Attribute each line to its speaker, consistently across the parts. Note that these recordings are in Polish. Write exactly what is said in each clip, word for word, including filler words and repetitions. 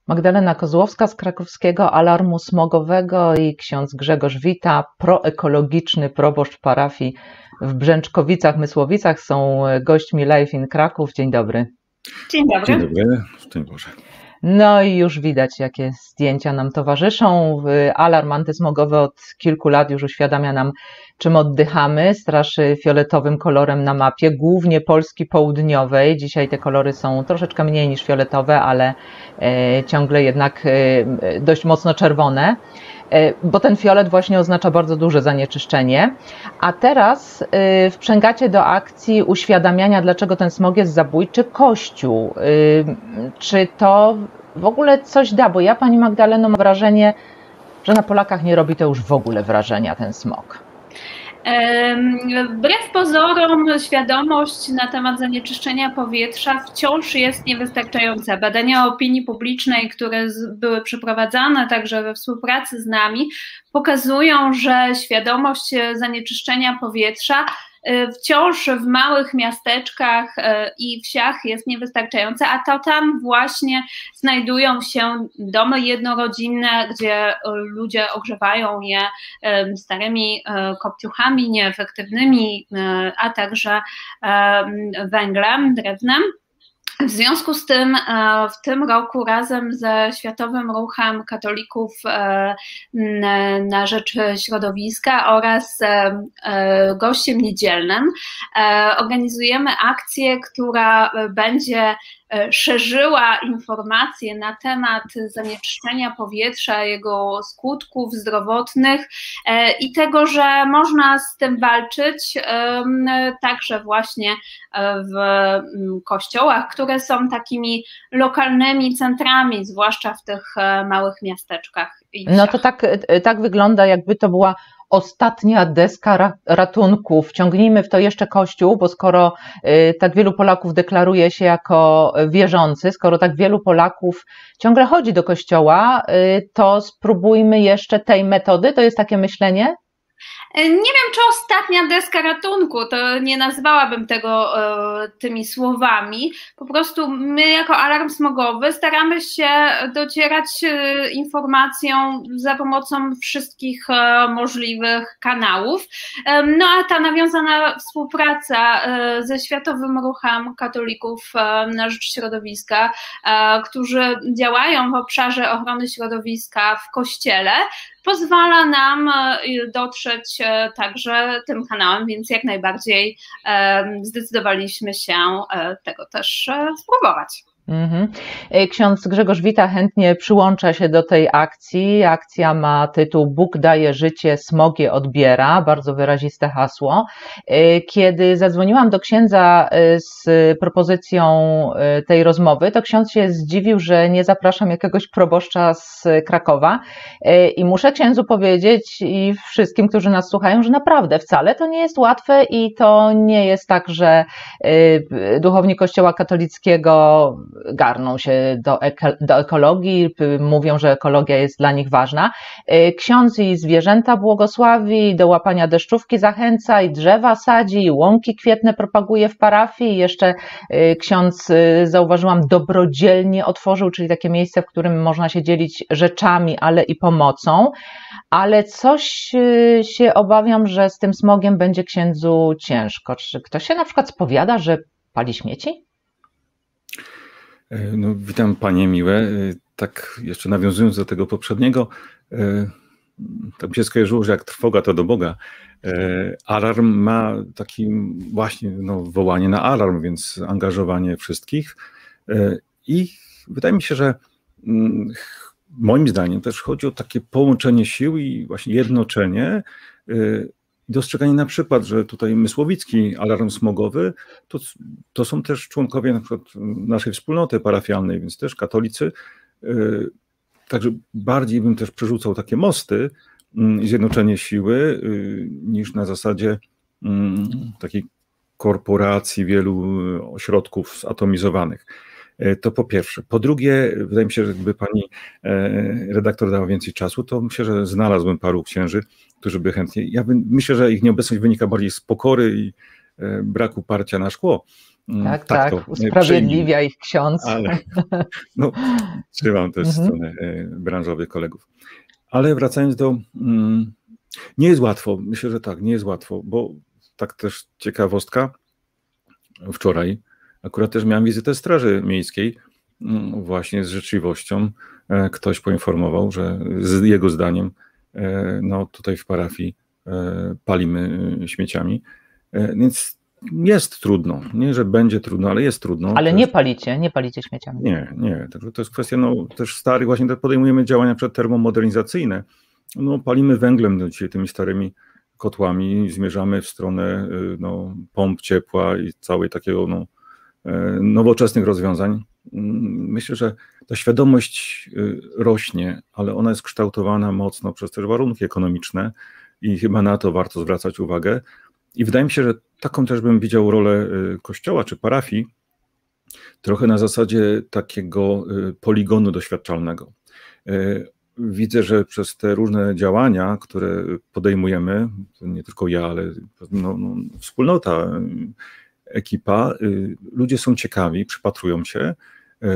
Speaker 1: Magdalena Kozłowska z krakowskiego Alarmu Smogowego i ksiądz Grzegorz Wita, proekologiczny proboszcz parafii w Brzęczkowicach-Mysłowicach są gośćmi Live in Kraków. Dzień dobry.
Speaker 2: Dzień dobry.
Speaker 3: Dzień dobry. Dzień Boże.
Speaker 1: No i już widać, jakie zdjęcia nam towarzyszą. Alarm antysmogowy od kilku lat już uświadamia nam, czym oddychamy. Straszy fioletowym kolorem na mapie, głównie Polski Południowej. Dzisiaj te kolory są troszeczkę mniej niż fioletowe, ale ciągle jednak dość mocno czerwone, bo ten fiolet właśnie oznacza bardzo duże zanieczyszczenie. A teraz wprzęgacie do akcji uświadamiania, dlaczego ten smog jest zabójczy, Kościół. Czy to w ogóle coś da? Bo ja, Pani Magdaleno, mam wrażenie, że na Polakach nie robi to już w ogóle wrażenia ten smog.
Speaker 2: Wbrew pozorom świadomość na temat zanieczyszczenia powietrza wciąż jest niewystarczająca. Badania opinii publicznej, które były przeprowadzane także we współpracy z nami, pokazują, że świadomość zanieczyszczenia powietrza wciąż w małych miasteczkach i wsiach jest niewystarczająca, a to tam właśnie znajdują się domy jednorodzinne, gdzie ludzie ogrzewają je starymi kopciuchami nieefektywnymi, a także węglem, drewnem. W związku z tym w tym roku razem ze Światowym Ruchem Katolików na rzecz środowiska oraz Gościem Niedzielnym organizujemy akcję, która będzie szerzyła informacje na temat zanieczyszczenia powietrza, jego skutków zdrowotnych i tego, że można z tym walczyć także właśnie w kościołach, które są takimi lokalnymi centrami, zwłaszcza w tych małych miasteczkach.
Speaker 1: No to tak, tak wygląda, jakby to była ostatnia deska ratunku. Wciągnijmy w to jeszcze Kościół, bo skoro tak wielu Polaków deklaruje się jako wierzący, skoro tak wielu Polaków ciągle chodzi do kościoła, to spróbujmy jeszcze tej metody. To jest takie myślenie?
Speaker 2: Nie wiem, czy ostatnia deska ratunku, to nie nazwałabym tego e, tymi słowami. Po prostu my jako Alarm Smogowy staramy się docierać e, informacją za pomocą wszystkich e, możliwych kanałów. E, no a ta nawiązana współpraca e, ze Światowym Ruchem Katolików e, na rzecz środowiska, e, którzy działają w obszarze ochrony środowiska w Kościele, pozwala nam dotrzeć także tym kanałem, więc jak najbardziej zdecydowaliśmy się tego też spróbować.
Speaker 1: Mhm. Ksiądz Grzegorz Wita chętnie przyłącza się do tej akcji. Akcja ma tytuł Bóg daje życie, smog je odbiera. Bardzo wyraziste hasło. Kiedy zadzwoniłam do księdza z propozycją tej rozmowy, to ksiądz się zdziwił, że nie zapraszam jakiegoś proboszcza z Krakowa. I muszę księdzu powiedzieć i wszystkim, którzy nas słuchają, że naprawdę wcale to nie jest łatwe i to nie jest tak, że duchowni Kościoła katolickiego garną się do, eko, do ekologii, mówią, że ekologia jest dla nich ważna. Ksiądz i zwierzęta błogosławi, do łapania deszczówki zachęca i drzewa sadzi, i łąki kwietne propaguje w parafii. I jeszcze ksiądz, zauważyłam, dobrodzielnie otworzył, czyli takie miejsce, w którym można się dzielić rzeczami, ale i pomocą. Ale coś się obawiam, że z tym smogiem będzie księdzu ciężko. Czy ktoś się na przykład spowiada, że pali śmieci?
Speaker 3: No, witam Panie miłe. Tak jeszcze nawiązując do tego poprzedniego, tak mi się skojarzyło, że jak trwoga to do Boga. Alarm ma taki właśnie no, wołanie na alarm, więc angażowanie wszystkich. I wydaje mi się, że moim zdaniem też chodzi o takie połączenie sił i właśnie jednoczenie. Dostrzeganie na przykład, że tutaj Mysłowicki Alarm Smogowy to, to są też członkowie na przykład naszej wspólnoty parafialnej, więc też katolicy. Także bardziej bym też przerzucał takie mosty i zjednoczenie siły niż na zasadzie takiej korporacji wielu ośrodków zatomizowanych. To po pierwsze. Po drugie, wydaje mi się, że gdyby pani redaktor dała więcej czasu, to myślę, że znalazłbym paru księży, którzy by chętnie... Ja myślę, że ich nieobecność wynika bardziej z pokory i braku parcia na szkło,
Speaker 1: Tak, tak, tak usprawiedliwia ich ksiądz.
Speaker 3: Ale no, trzymam też
Speaker 1: Mhm.
Speaker 3: stronę branżowych kolegów. Ale wracając do... Mm, nie jest łatwo, myślę, że tak, nie jest łatwo, bo tak też ciekawostka, wczoraj akurat też miałem wizytę Straży Miejskiej, mm, właśnie z życzliwością. E, Ktoś poinformował, że z jego zdaniem e, no tutaj w parafii e, palimy e, śmieciami, E, więc jest trudno, nie, że będzie trudno, ale jest trudno.
Speaker 1: Ale
Speaker 3: też.
Speaker 1: nie palicie, nie palicie śmieciami.
Speaker 3: Nie, nie, także to jest kwestia no, też starych, właśnie podejmujemy działania przedtermomodernizacyjne. No, palimy węglem no, dzisiaj tymi starymi kotłami, zmierzamy w stronę y, no, pomp ciepła i całej takiego no, y, nowoczesnych rozwiązań. Mm, Myślę, że ta świadomość y, rośnie, ale ona jest kształtowana mocno przez też warunki ekonomiczne i chyba na to warto zwracać uwagę. I wydaje mi się, że taką też bym widział rolę y, kościoła czy parafii, trochę na zasadzie takiego y, poligonu doświadczalnego. Y, Widzę, że przez te różne działania, które podejmujemy, to nie tylko ja, ale no, no, wspólnota, y, ekipa, y, ludzie są ciekawi, przypatrują się y,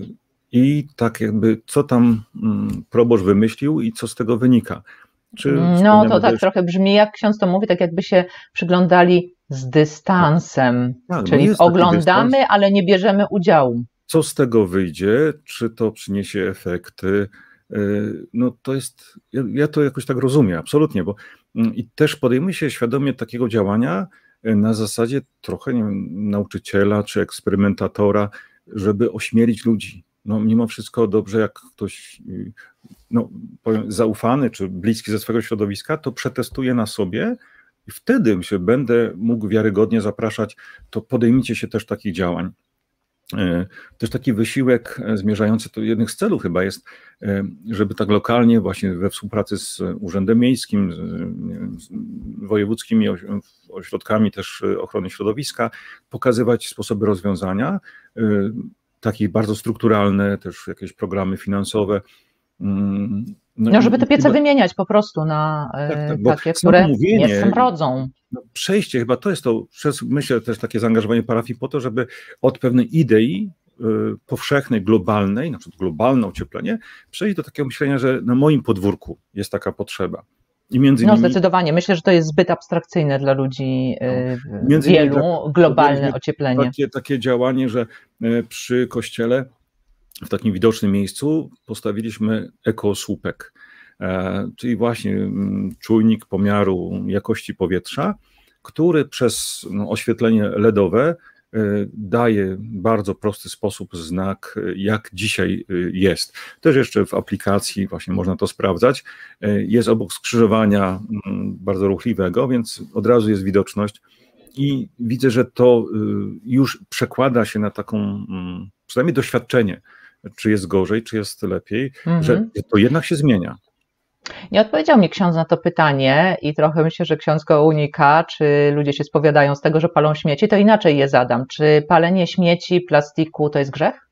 Speaker 3: i tak jakby co tam mm, proboszcz wymyślił i co z tego wynika. Czy
Speaker 1: No to
Speaker 3: wspomniane
Speaker 1: tak
Speaker 3: też-
Speaker 1: trochę brzmi, jak ksiądz to mówi, tak jakby się przyglądali z dystansem,
Speaker 3: Tak, no
Speaker 1: czyli
Speaker 3: jest taki
Speaker 1: oglądamy,
Speaker 3: dystans.
Speaker 1: ale nie bierzemy udziału.
Speaker 3: Co z tego wyjdzie, czy to przyniesie efekty, yy, no to jest, ja, ja to jakoś tak rozumiem, absolutnie, bo mm, i też podejmuje się świadomie takiego działania yy, na zasadzie trochę, nie wiem, nauczyciela czy eksperymentatora, żeby ośmielić ludzi. No mimo wszystko dobrze, jak ktoś yy, no, powiem, zaufany czy bliski ze swojego środowiska, to przetestuje na sobie i wtedy myślę, będę mógł wiarygodnie zapraszać, to podejmijcie się też takich działań. E, Też taki wysiłek e, zmierzający, to jednych z celów chyba jest, e, żeby tak lokalnie właśnie we współpracy z Urzędem Miejskim, z, nie wiem, z wojewódzkimi oś- ośrodkami też e, ochrony środowiska, pokazywać sposoby rozwiązania, e, takich bardzo strukturalne, też jakieś programy finansowe. Mm,
Speaker 1: No, żeby te
Speaker 3: i
Speaker 1: piece
Speaker 3: chyba-
Speaker 1: wymieniać po prostu na e,
Speaker 3: Tak, tak, bo
Speaker 1: takie,
Speaker 3: samo
Speaker 1: które
Speaker 3: mówienie-
Speaker 1: nie smrodzą.
Speaker 3: no, przejście chyba to jest to, przez, myślę też takie zaangażowanie parafii po to, żeby od pewnej idei y, powszechnej, globalnej, na przykład globalne ocieplenie, przejść do takiego myślenia, że na moim podwórku jest taka potrzeba. I między
Speaker 1: No
Speaker 3: innymi
Speaker 1: zdecydowanie. Myślę, że to jest zbyt abstrakcyjne dla ludzi e,
Speaker 3: Między innymi
Speaker 1: wielu,
Speaker 3: tak,
Speaker 1: globalne
Speaker 3: podjęliśmy
Speaker 1: ocieplenie.
Speaker 3: takie, takie działanie, że e, przy kościele w takim widocznym miejscu postawiliśmy ekosłupek, e, czyli właśnie mm, czujnik pomiaru jakości powietrza, który przez no, oświetlenie LEDowe e, daje bardzo prosty sposób znak, e, jak dzisiaj e, jest. Też jeszcze w aplikacji właśnie można to sprawdzać. E, Jest obok skrzyżowania mm, bardzo ruchliwego, więc od razu jest widoczność. I widzę, że to y, już przekłada się na taką, mm, przynajmniej doświadczenie, czy jest gorzej, czy jest lepiej,
Speaker 1: Mhm.
Speaker 3: że to jednak się zmienia.
Speaker 1: Nie odpowiedział mi ksiądz na to pytanie i trochę myślę, że ksiądz go unika, czy ludzie się spowiadają z tego, że palą śmieci, to inaczej je zadam. Czy palenie śmieci, plastiku to jest grzech?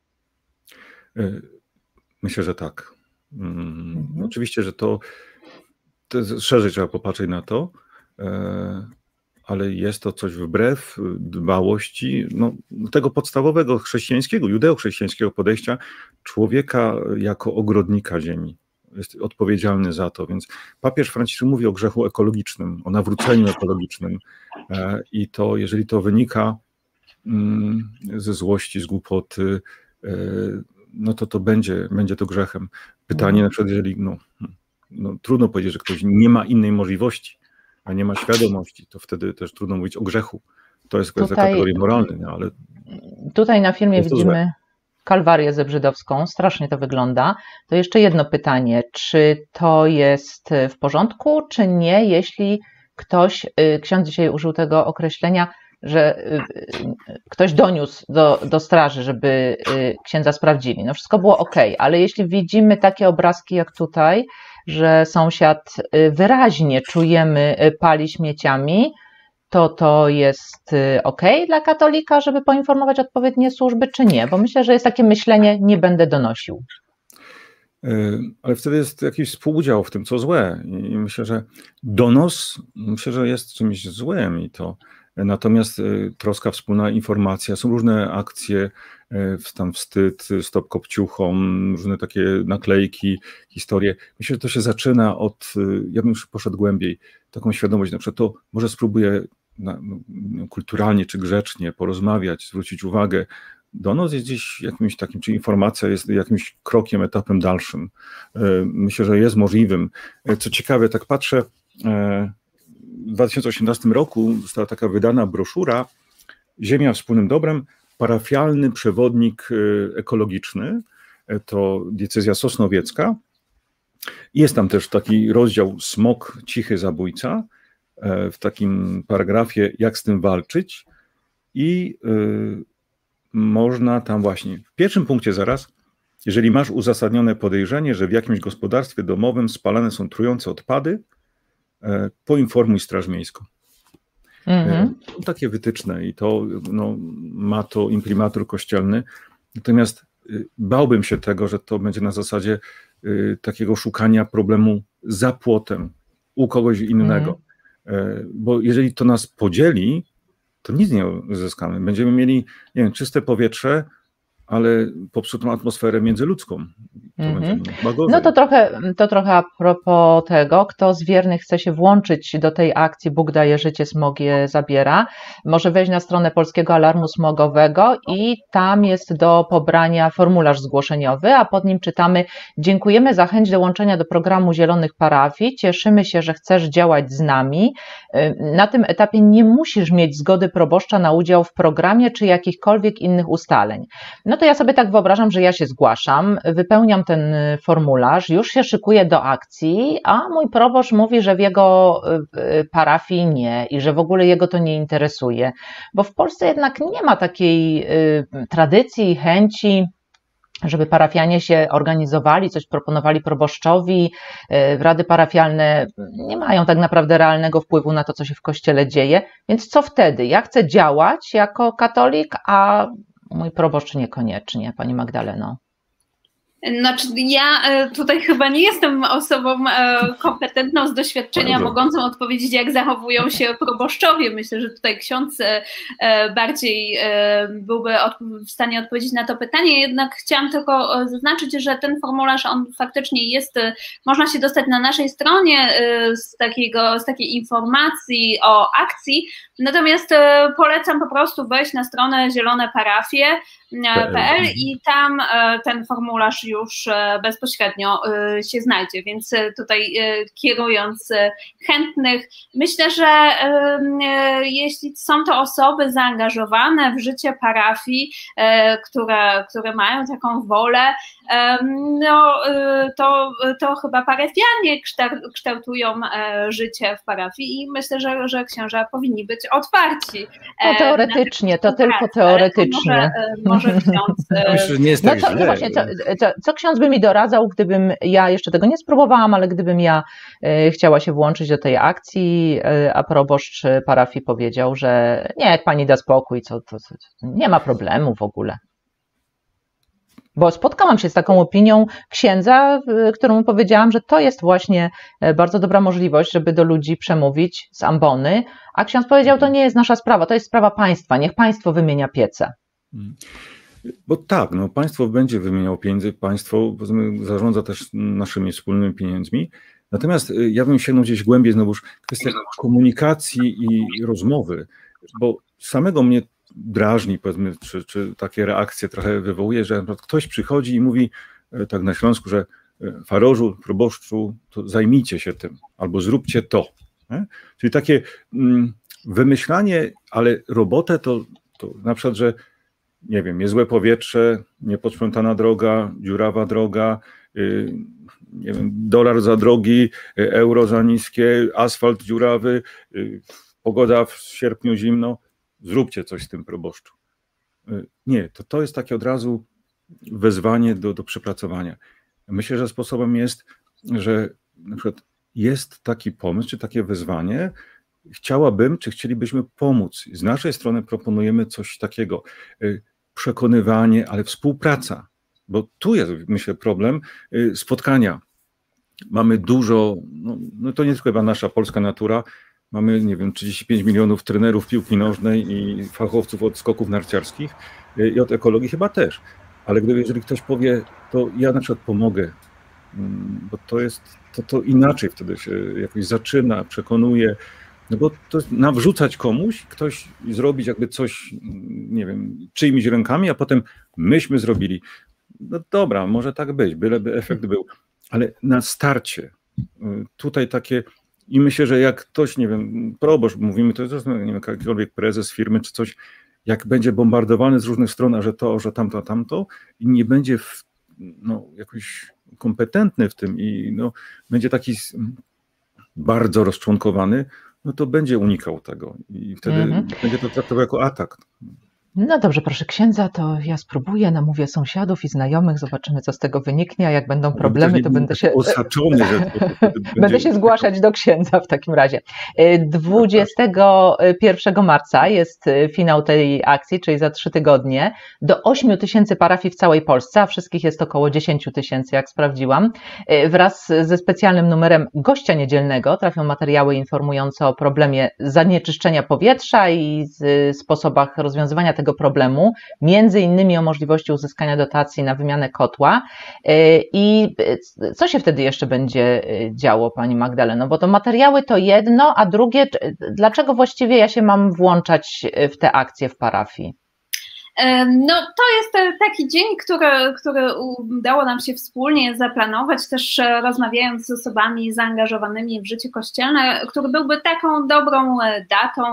Speaker 3: Y, Myślę, że tak. Mm,
Speaker 1: Mhm.
Speaker 3: Oczywiście, że to, to jest- szerzej trzeba popatrzeć na to, e, ale jest to coś wbrew dbałości no, tego podstawowego chrześcijańskiego, judeo-chrześcijańskiego podejścia człowieka jako ogrodnika ziemi. Jest odpowiedzialny za to, więc papież Franciszek mówi o grzechu ekologicznym, o nawróceniu ekologicznym e, i to, jeżeli to wynika mm, ze złości, z głupoty, e, no to to będzie, będzie to grzechem. Pytanie na przykład, jeżeli no, no, trudno powiedzieć, że ktoś nie ma innej możliwości, a nie ma świadomości, to wtedy też trudno mówić o grzechu. To jest kwestia
Speaker 1: Tutaj-
Speaker 3: kategorii moralnej, no, ale
Speaker 1: Tutaj na filmie
Speaker 3: Jest to
Speaker 1: widzimy Kalwarię Zebrzydowską, strasznie to wygląda. To jeszcze jedno pytanie, czy to jest w porządku, czy nie, jeśli ktoś, y, ksiądz dzisiaj użył tego określenia, że y, y, ktoś doniósł do, do straży, żeby y, księdza sprawdzili. No wszystko było ok, ale jeśli widzimy takie obrazki jak tutaj, że sąsiad y, wyraźnie czujemy y, pali śmieciami, to to jest y, ok dla katolika, żeby poinformować odpowiednie służby, czy nie? Bo myślę, że jest takie myślenie, nie będę donosił.
Speaker 3: Yy, ale wtedy jest jakiś współudział w tym, co złe. I myślę, że donos, myślę, że jest czymś złym i to Natomiast troska wspólna, informacja, są różne akcje, tam wstyd, stop kopciuchom, różne takie naklejki, historie. Myślę, że to się zaczyna od, ja bym już poszedł głębiej, taką świadomość, na przykład to może spróbuję na, no, kulturalnie czy grzecznie porozmawiać, zwrócić uwagę. Donos jest gdzieś jakimś takim, czy informacja jest jakimś krokiem, etapem dalszym. Myślę, że jest możliwym. Co ciekawe, tak patrzę, w dwa tysiące osiemnastym roku została taka wydana broszura Ziemia wspólnym dobrem, parafialny przewodnik ekologiczny, to diecezja sosnowiecka. Jest tam też taki rozdział Smok, cichy zabójca, w takim paragrafie jak z tym walczyć i yy, można tam właśnie w pierwszym punkcie zaraz, jeżeli masz uzasadnione podejrzenie, że w jakimś gospodarstwie domowym spalane są trujące odpady, yy, poinformuj Straż Miejską. Mm-hmm. Yy, takie wytyczne i to no, ma to imprimatur kościelny, natomiast yy, bałbym się tego, że to będzie na zasadzie yy, takiego szukania problemu za płotem u kogoś innego. Mm-hmm. Bo jeżeli to nas podzieli, to nic nie uzyskamy. Będziemy mieli, nie wiem, czyste powietrze, ale popsutą atmosferę międzyludzką. To mm-hmm.
Speaker 1: No to trochę, to trochę a propos tego, kto z wiernych chce się włączyć do tej akcji Bóg daje życie, smog je zabiera, może wejść na stronę Polskiego Alarmu Smogowego i tam jest do pobrania formularz zgłoszeniowy, a pod nim czytamy: dziękujemy za chęć dołączenia do programu Zielonych Parafii, cieszymy się, że chcesz działać z nami. Na tym etapie nie musisz mieć zgody proboszcza na udział w programie czy jakichkolwiek innych ustaleń. No to ja sobie tak wyobrażam, że ja się zgłaszam, wypełniam ten formularz, już się szykuję do akcji, a mój proboszcz mówi, że w jego parafii nie i że w ogóle jego to nie interesuje, bo w Polsce jednak nie ma takiej tradycji, chęci, żeby parafianie się organizowali, coś proponowali proboszczowi. Rady parafialne nie mają tak naprawdę realnego wpływu na to, co się w kościele dzieje, więc co wtedy? Ja chcę działać jako katolik, a mój proboszcz niekoniecznie, pani Magdaleno.
Speaker 2: Znaczy, ja tutaj chyba nie jestem osobą kompetentną z doświadczenia, Bardzo. mogącą odpowiedzieć, jak zachowują się proboszczowie. Myślę, że tutaj ksiądz bardziej byłby w stanie odpowiedzieć na to pytanie, jednak chciałam tylko zaznaczyć, że ten formularz, on faktycznie jest, można się dostać na naszej stronie z, takiego, z takiej informacji o akcji, natomiast polecam po prostu wejść na stronę Zielone Parafie kropka pe el i tam ten formularz już bezpośrednio się znajdzie, więc tutaj kierując chętnych, myślę, że jeśli są to osoby zaangażowane w życie parafii, które, które mają taką wolę, no to, to chyba parafianie kształtują życie w parafii i myślę, że, że księża powinni być otwarci.
Speaker 1: No teoretycznie, to tylko teoretycznie.
Speaker 2: Może, może ksiądz...
Speaker 3: Myślę, że nie jest tak
Speaker 1: no to,
Speaker 3: źle.
Speaker 1: Właśnie, co, co, co ksiądz by mi doradzał, gdybym, ja jeszcze tego nie spróbowałam, ale gdybym ja y, chciała się włączyć do tej akcji, y, a proboszcz parafii powiedział, że nie, jak pani da spokój, co, to, to, nie ma problemu w ogóle. Bo spotkałam się z taką opinią księdza, któremu powiedziałam, że to jest właśnie bardzo dobra możliwość, żeby do ludzi przemówić z ambony, a ksiądz powiedział, to nie jest nasza sprawa, to jest sprawa państwa, niech państwo wymienia piece.
Speaker 3: Bo tak, no, państwo będzie wymieniało pieniądze, państwo zarządza też naszymi wspólnymi pieniędzmi, natomiast ja bym sięgnął gdzieś głębiej, znowuż kwestia komunikacji i rozmowy, bo samego mnie drażni, powiedzmy, czy, czy takie reakcje trochę wywołuje, że ktoś przychodzi i mówi tak na Śląsku, że farożu, proboszczu, to zajmijcie się tym, albo zróbcie to. Nie? Czyli takie mm, wymyślanie, ale robotę to, to na przykład, że nie wiem, jest złe powietrze, nieposprzątana droga, dziurawa droga, yy, nie wiem, dolar za drogi, euro za niskie, asfalt dziurawy, yy, pogoda w sierpniu zimno. Zróbcie coś z tym, proboszczu. Nie, to, to jest takie od razu wezwanie do, do przepracowania. Myślę, że sposobem jest, że na przykład jest taki pomysł, czy takie wezwanie, chciałabym, czy chcielibyśmy pomóc. Z naszej strony proponujemy coś takiego, przekonywanie, ale współpraca, bo tu jest, myślę, problem spotkania. Mamy dużo, no, no to nie tylko chyba nasza polska natura, mamy, nie wiem, trzydzieści pięć milionów trenerów piłki nożnej i fachowców od skoków narciarskich i od ekologii chyba też. Ale gdyby, jeżeli ktoś powie, to ja na przykład pomogę, bo to jest, to, to inaczej wtedy się jakoś zaczyna, przekonuje, no bo to nawrzucać komuś, ktoś zrobić jakby coś, nie wiem, czyimiś rękami, a potem myśmy zrobili. No dobra, może tak być, byleby efekt był, ale na starcie tutaj takie, i myślę, że jak ktoś, nie wiem, proboszcz, mówimy, to jest, nie wiem, jakikolwiek prezes firmy czy coś, jak będzie bombardowany z różnych stron, a że to, że tamto, a tamto i nie będzie w, no, jakoś kompetentny w tym i no, będzie taki bardzo rozczłonkowany, no to będzie unikał tego i wtedy mm-hmm. będzie to traktował jako atak.
Speaker 1: No dobrze, proszę księdza, to ja spróbuję, namówię sąsiadów i znajomych, zobaczymy, co z tego wyniknie, a jak będą problemy, to będę się
Speaker 3: osaczony, że to, to
Speaker 1: będę będzie... się zgłaszać do księdza w takim razie. dwudziestego pierwszego marca jest finał tej akcji, czyli za trzy tygodnie. Do ośmiu tysięcy parafii w całej Polsce, a wszystkich jest około dziesięć tysięcy, jak sprawdziłam. Wraz ze specjalnym numerem gościa niedzielnego trafią materiały informujące o problemie zanieczyszczenia powietrza i sposobach rozwiązywania tego problemu, między innymi o możliwości uzyskania dotacji na wymianę kotła. I co się wtedy jeszcze będzie działo, pani Magdaleno? Bo to materiały to jedno, a drugie, dlaczego właściwie ja się mam włączać w te akcje w parafii?
Speaker 2: No to jest taki dzień, który, który udało nam się wspólnie zaplanować, też rozmawiając z osobami zaangażowanymi w życie kościelne, który byłby taką dobrą datą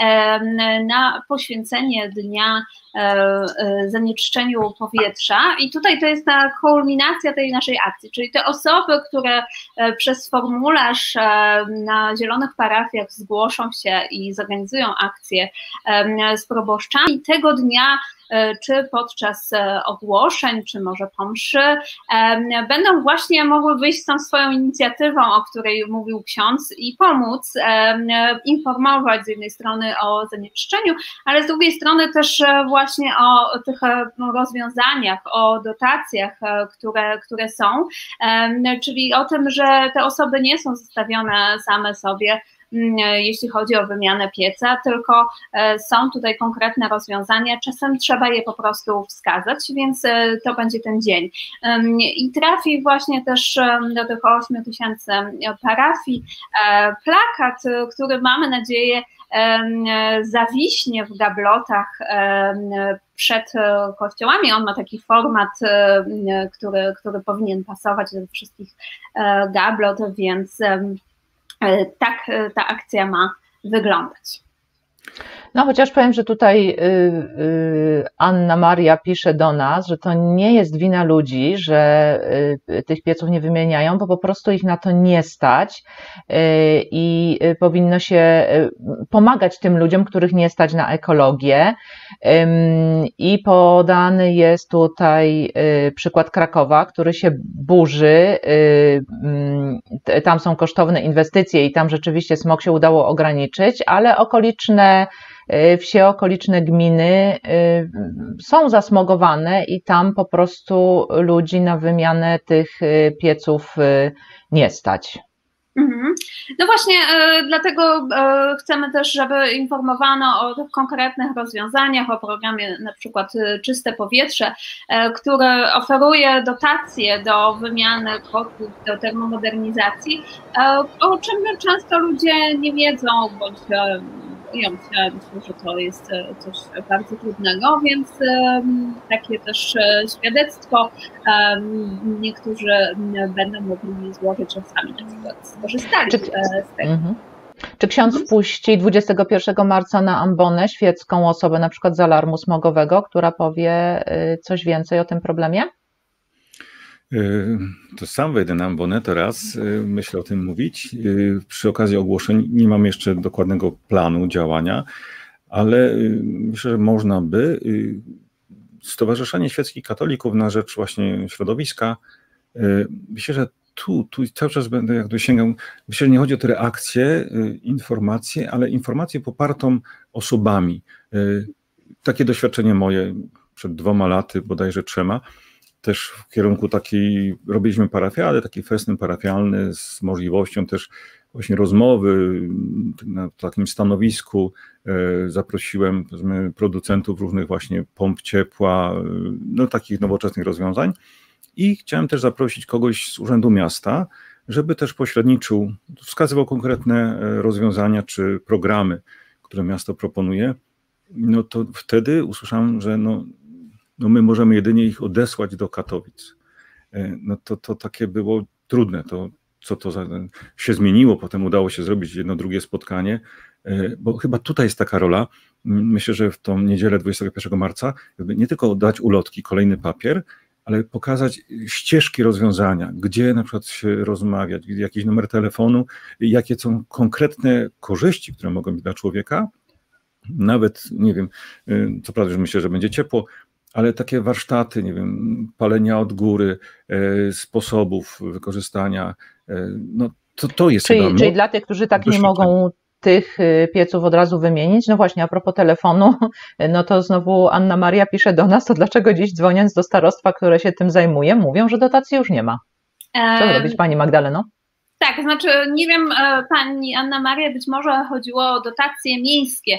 Speaker 2: na poświęcenie dnia zanieczyszczeniu powietrza i tutaj to jest ta kulminacja tej naszej akcji, czyli te osoby, które przez formularz na zielonych parafiach zgłoszą się i zorganizują akcję z proboszczami tego dnia, czy podczas ogłoszeń, czy może po mszy, będą właśnie mogły wyjść z tą swoją inicjatywą, o której mówił ksiądz i pomóc informować z jednej strony o zanieczyszczeniu, ale z drugiej strony też właśnie o tych rozwiązaniach, o dotacjach, które, które są, czyli o tym, że te osoby nie są zostawione same sobie, jeśli chodzi o wymianę pieca, tylko są tutaj konkretne rozwiązania, czasem trzeba je po prostu wskazać, więc to będzie ten dzień. I trafi właśnie też do tych ośmiu tysięcy parafii plakat, który mamy nadzieję zawiśnie w gablotach przed kościołami. On ma taki format, który, który powinien pasować do wszystkich gablot, więc tak ta akcja ma wyglądać.
Speaker 1: No chociaż powiem, że tutaj Anna Maria pisze do nas, że to nie jest wina ludzi, że tych pieców nie wymieniają, bo po prostu ich na to nie stać i powinno się pomagać tym ludziom, których nie stać na ekologię. I podany jest tutaj przykład Krakowa, który się burzy, tam są kosztowne inwestycje i tam rzeczywiście smog się udało ograniczyć, ale okoliczne wsie, okoliczne gminy są zasmogowane i tam po prostu ludzi na wymianę tych pieców nie stać.
Speaker 2: No właśnie, e, dlatego e, chcemy też, żeby informowano o tych konkretnych rozwiązaniach, o programie na przykład Czyste Powietrze, e, który oferuje dotacje do wymiany kotłów, do termomodernizacji, e, o czym często ludzie nie wiedzą, bądź e, boją się, myślę, że to jest coś bardzo trudnego, więc um, takie też świadectwo um, niektórzy będą mogli złożyć, że sami na przykład skorzystali Czy, z tego. Mm-hmm.
Speaker 1: Czy ksiądz mhm. wpuści dwudziestego pierwszego marca na ambonę świecką osobę na przykład z alarmu smogowego, która powie coś więcej o tym problemie?
Speaker 3: To sam wejdę na ambonę teraz, myślę o tym mówić. Przy okazji ogłoszeń nie mam jeszcze dokładnego planu działania, ale myślę, że można by. Stowarzyszenie Świeckich Katolików na rzecz właśnie środowiska, myślę, że tu, tu cały czas będę jak dosięgał, myślę, że nie chodzi o te reakcje, informacje, ale informacje popartą osobami. Takie doświadczenie moje przed dwoma laty, bodajże trzema, też w kierunku takiej, robiliśmy parafiadę, taki festyn parafialny z możliwością też właśnie rozmowy na takim stanowisku. Zaprosiłem powiedzmy, producentów różnych właśnie pomp ciepła, no takich nowoczesnych rozwiązań i chciałem też zaprosić kogoś z Urzędu Miasta, żeby też pośredniczył, wskazywał konkretne rozwiązania czy programy, które miasto proponuje. No to wtedy usłyszałem, że no, no my możemy jedynie ich odesłać do Katowic. No to, to takie było trudne, to co to za, się zmieniło, potem udało się zrobić jedno, drugie spotkanie, bo chyba tutaj jest taka rola, myślę, że w tą niedzielę dwudziestego pierwszego marca, żeby nie tylko dać ulotki, kolejny papier, ale pokazać ścieżki rozwiązania, gdzie na przykład się rozmawiać, jakiś numer telefonu, jakie są konkretne korzyści, które mogą być dla człowieka, nawet, nie wiem, co prawda, że myślę, że będzie ciepło, ale takie warsztaty, nie wiem, palenia od góry, sposobów wykorzystania, no to, to jest
Speaker 1: czyli,
Speaker 3: chyba...
Speaker 1: Czyli dla tych, którzy tak nie mogą tych pieców od razu wymienić, no właśnie a propos telefonu, no to znowu Anna Maria pisze do nas, to dlaczego dziś dzwoniąc do starostwa, które się tym zajmuje, mówią, że dotacji już nie ma. Co um... robić, pani Magdaleno?
Speaker 2: Tak, znaczy nie wiem, pani Anna Maria, być może chodziło o dotacje miejskie.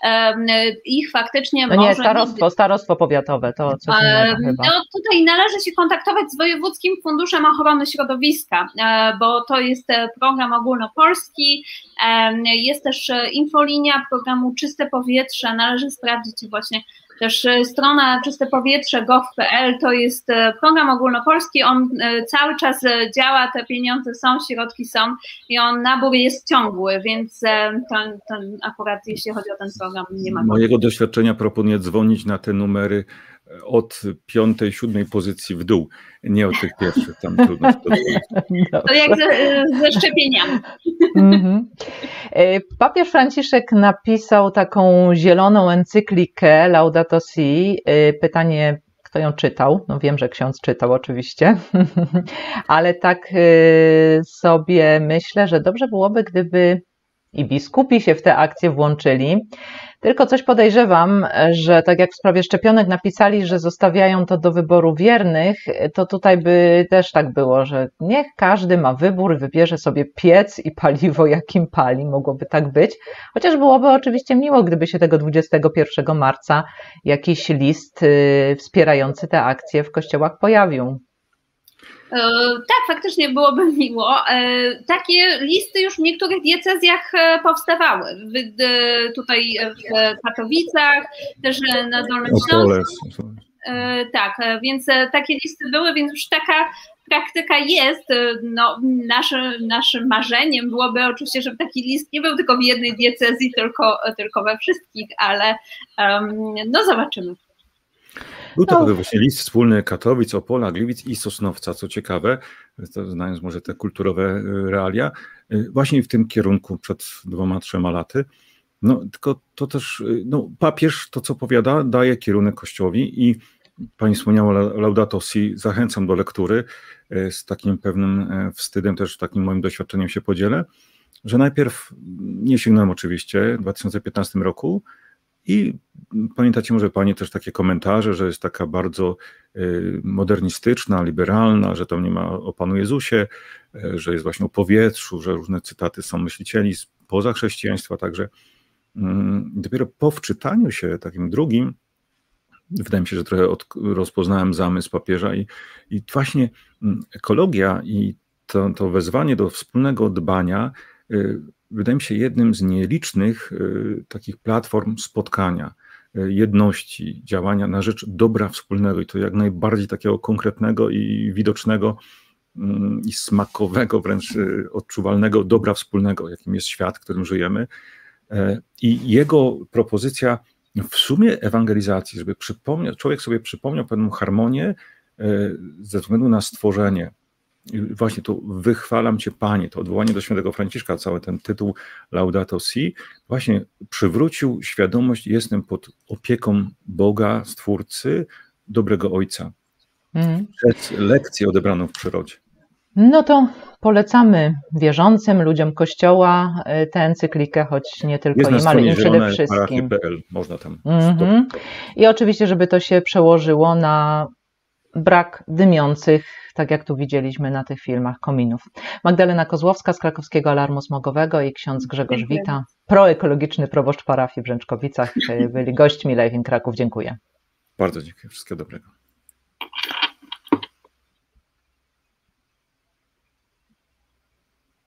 Speaker 2: Ich faktycznie
Speaker 1: no
Speaker 2: może...
Speaker 1: Nie, starostwo, starostwo powiatowe, to coś innego chyba.
Speaker 2: No tutaj należy się kontaktować z Wojewódzkim Funduszem Ochrony Środowiska, bo to jest program ogólnopolski, jest też infolinia programu Czyste Powietrze, należy sprawdzić właśnie też strona czyste powietrze kropka gov kropka p l, to jest program ogólnopolski, on cały czas działa, te pieniądze są, środki są i on nabór jest ciągły, więc to, to akurat jeśli chodzi o ten program nie ma.
Speaker 3: Mojego doświadczenia proponuję dzwonić na te numery od piątej, siódmej pozycji w dół, nie od tych pierwszych, tam trudno to zrobić.
Speaker 2: To jak ze, ze szczepieniami.
Speaker 1: Mm-hmm. Papież Franciszek napisał taką zieloną encyklikę Laudato Si. Pytanie, kto ją czytał? No wiem, że ksiądz czytał oczywiście, ale tak sobie myślę, że dobrze byłoby, gdyby i biskupi się w tę akcję włączyli. Tylko coś podejrzewam, że tak jak w sprawie szczepionek napisali, że zostawiają to do wyboru wiernych, to tutaj by też tak było, że niech każdy ma wybór, wybierze sobie piec i paliwo, jakim pali, mogłoby tak być. Chociaż byłoby oczywiście miło, gdyby się tego dwudziestego pierwszego marca jakiś list wspierający tę akcję w kościołach pojawił.
Speaker 2: Tak, faktycznie byłoby miło. Takie listy już w niektórych diecezjach powstawały. Tutaj w Katowicach, też na Dolnym Śląsku. Tak, więc takie listy były, więc już taka praktyka jest. No, naszym, naszym marzeniem byłoby oczywiście, żeby taki list nie był tylko w jednej diecezji, tylko, tylko we wszystkich, ale no zobaczymy.
Speaker 3: Był to no. właśnie list wspólny Katowic, Opola, Gliwic i Sosnowca, co ciekawe, to znając może te kulturowe realia, właśnie w tym kierunku przed dwoma, trzema laty. No tylko to też, no papież to co powiada, daje kierunek Kościołowi i pani wspomniała Laudato Si, zachęcam do lektury, z takim pewnym wstydem, też takim moim doświadczeniem się podzielę, że najpierw nie sięgnąłem oczywiście w dwa tysiące piętnastym roku, i pamiętacie może Panie też takie komentarze, że jest taka bardzo modernistyczna, liberalna, że tam nie ma o Panu Jezusie, że jest właśnie o powietrzu, że różne cytaty są myślicieli spoza chrześcijaństwa, także dopiero po wczytaniu się takim drugim, wydaje mi się, że trochę od, rozpoznałem zamysł papieża i, i właśnie ekologia i to, to wezwanie do wspólnego dbania wydaje mi się jednym z nielicznych y, takich platform spotkania, y, jedności, działania na rzecz dobra wspólnego i to jak najbardziej takiego konkretnego i widocznego y, i smakowego, wręcz y, odczuwalnego dobra wspólnego, jakim jest świat, w którym żyjemy. Y, I jego propozycja w sumie ewangelizacji, żeby przypomniał, człowiek sobie przypomniał pewną harmonię y, ze względu na stworzenie. I właśnie tu wychwalam Cię Panie, to odwołanie do świętego Franciszka, cały ten tytuł Laudato Si, właśnie przywrócił świadomość, jestem pod opieką Boga, Stwórcy, dobrego Ojca, mm. przez lekcję odebraną w przyrodzie.
Speaker 1: No to polecamy wierzącym, ludziom Kościoła tę encyklikę, choć nie tylko im, ale im przede wszystkim.
Speaker 3: P L, można tam.
Speaker 1: Mm-hmm. I oczywiście, żeby to się przełożyło na brak dymiących, tak jak tu widzieliśmy na tych filmach, kominów. Magdalena Kozłowska z Krakowskiego Alarmu Smogowego i ksiądz Grzegorz
Speaker 2: Dziękuję.
Speaker 1: Wita, proekologiczny proboszcz parafii w Brzęczkowicach, byli gośćmi Live in Kraków. Dziękuję.
Speaker 3: Bardzo dziękuję. Wszystkiego dobrego.